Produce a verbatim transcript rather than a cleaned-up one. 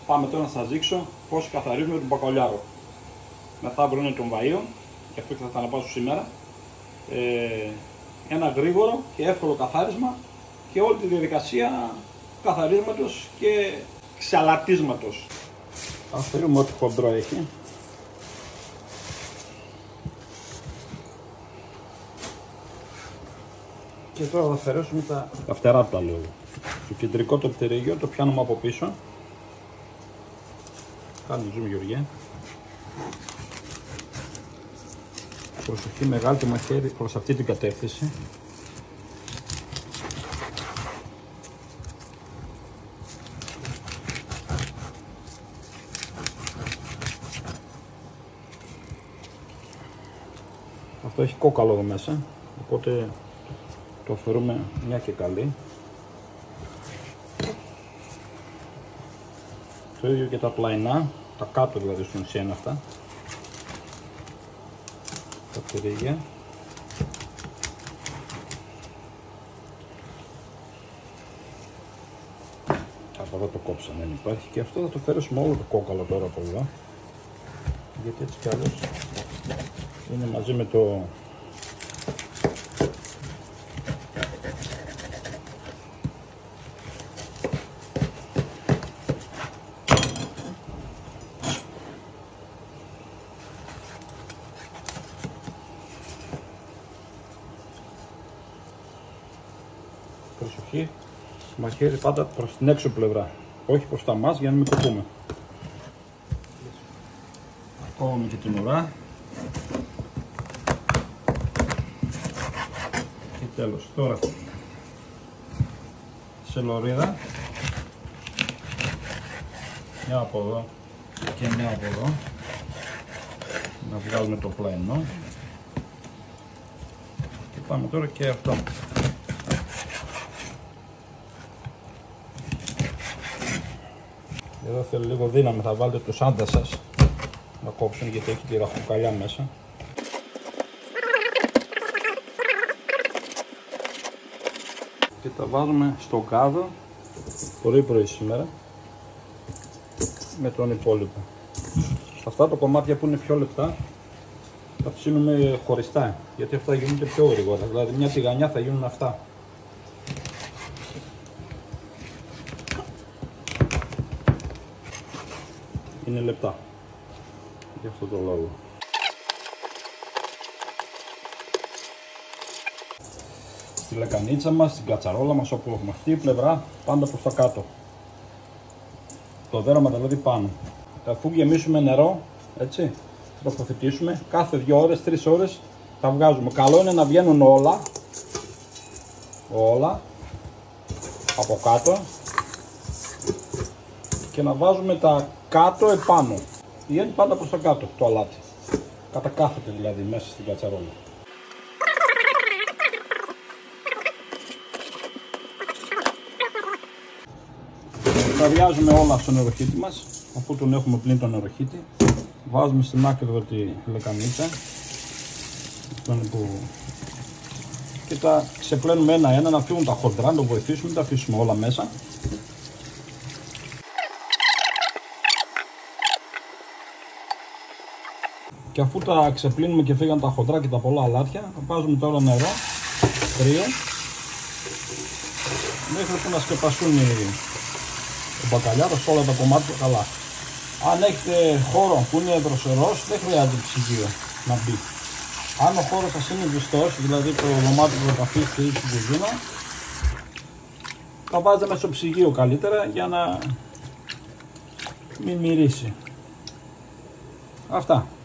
Πάμε τώρα να σας δείξω πώς καθαρίζουμε τον μπακαλιάρο. Μεθαύριο είναι των βαΐων, και αυτό και θα τα αναπάσω σήμερα. Ε, ένα γρήγορο και εύκολο καθάρισμα και όλη τη διαδικασία καθαρίσματος και ξαλατίσματος. Αφαιρούμε ό,τι χοντρό έχει. Και τώρα θα αφαιρέσουμε τα, τα φτερά του αλόγου. Το κεντρικό το πτερίγιο το πιάνουμε από πίσω. Κάνουμε zoom, Γεωργία. Προσοχή, μεγάλη το μαχαίρι προς αυτή την κατεύθυνση. Αυτό έχει κόκαλο εδώ μέσα, οπότε το αφαιρούμε μια και καλή. Το ίδιο και τα πλαϊνά, τα κάτω δηλαδή στην ουσία είναι αυτά. Τα πτερίγια. Από εδώ το κόψα, δεν υπάρχει, και αυτό θα το φέρουμε όλο το κόκαλο τώρα από εδώ, γιατί έτσι κι άλλως είναι μαζί με το προσοχή, μαχαίρι πάντα προς την έξω πλευρά, όχι προς τα μας, για να μην κοπούμε. Κόβουμε και την ουρά. Και τέλος, τώρα σε λωρίδα, μια από εδώ και μια από εδώ, να βγάλουμε το πλαϊνό και πάμε τώρα και αυτό. Εδώ θέλω λίγο δύναμη, θα βάλετε τους άντρες σας να κόψουν, γιατί έχει τη ραχοκαλιά μέσα. Και τα βάζουμε στο κάδο πρωί πρωί σήμερα με τον υπόλοιπο. Αυτά τα κομμάτια που είναι πιο λεπτά θα ψήνουμε χωριστά, γιατί αυτά γίνονται πιο γρήγορα, δηλαδή μια τηγανιά θα γίνουν αυτά. Είναι λεπτά, γι' αυτό το λόγο. Στη λεκανίτσα μας, στην κατσαρόλα μας, όπου έχουμε αυτή η πλευρά πάντα προς τα κάτω. Το δέρωμα δηλαδή πάνω. Αφού γεμίσουμε νερό, έτσι, θα το προφητήσουμε, κάθε δύο ώρες, τρεις ώρες τα βγάζουμε. Καλό είναι να βγαίνουν όλα, όλα, από κάτω και να βάζουμε τα κάτω επάνω. Βγαίνει πάντα προς τα κάτω το αλάτι. Κατακάθεται δηλαδή μέσα στην κατσαρόλα. Τα βιάζουμε όλα στο νεροχύτη μας, αφού τον έχουμε πλύνει το νεροχύτη. Βάζουμε στην άκρη εδώ τη λεκανίτσα. Αυτό είναι που... Και τα ξεπλένουμε ένα-ένα να φύγουν τα χοντρά, να το βοηθήσουμε, τα αφήσουμε όλα μέσα. Και αφού τα ξεπλύνουμε και φύγαν τα χοντρά και τα πολλά αλάτια, βάζουμε τώρα νερό, κρύο, μέχρι που να σκεπαστούν οι μπακαλιάρος όλα τα κομμάτια καλά. Αν έχετε χώρο που είναι δροσερός, δεν χρειάζεται ψυγείο να μπει. Αν ο χώρος σας είναι ζεστός, δηλαδή το δωμάτιο που θα αφήσετε ή στην κουζίνα, τα βάζετε μέσα στο ψυγείο καλύτερα για να μην μυρίσει. Αυτά.